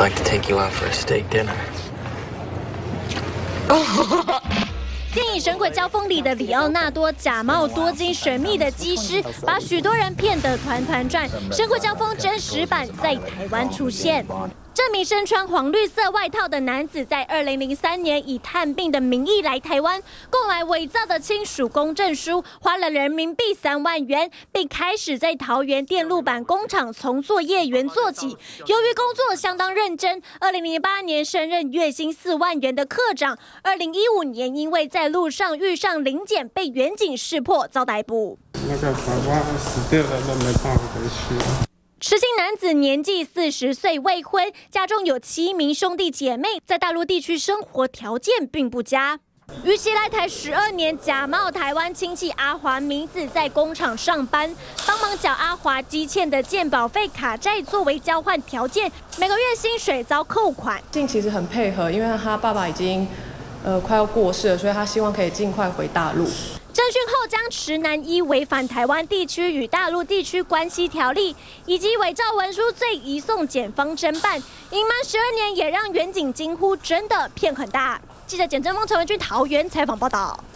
like to take you out for a steak dinner. 电影《神鬼交锋》里的里奥纳多假冒多金神秘的机师，把许多人骗得团团转。《神鬼交锋》真实版在台湾出现。这名身穿黄绿色外套的男子，在2003年以探病的名义来台湾，购买伪造的亲属公证书，花了人民币3万元，并开始在桃园电路板工厂从作业员做起。由于工作相当认真，2008年升任月薪4万元的科长，2015年因为在路上遇上临检，被远警识破，遭逮捕。 那个法官死掉了，都没办法回去。 持金男子年纪40岁，未婚，家中有7名兄弟姐妹，在大陆地区生活条件并不佳。逾期来台12年，假冒台湾亲戚阿华名字在工厂上班，帮忙缴阿华积欠的健保费卡债作为交换条件，每个月薪水遭扣款。 其实很配合，因为他爸爸已经快要过世了，所以他希望可以尽快回大陆。 侦讯后，将池南依违反台湾地区与大陆地区关系条例以及伪造文书罪移送检方侦办，隐瞒12年，也让远警惊呼：真的骗很大。记者简正峰、陈文君桃园采访报道。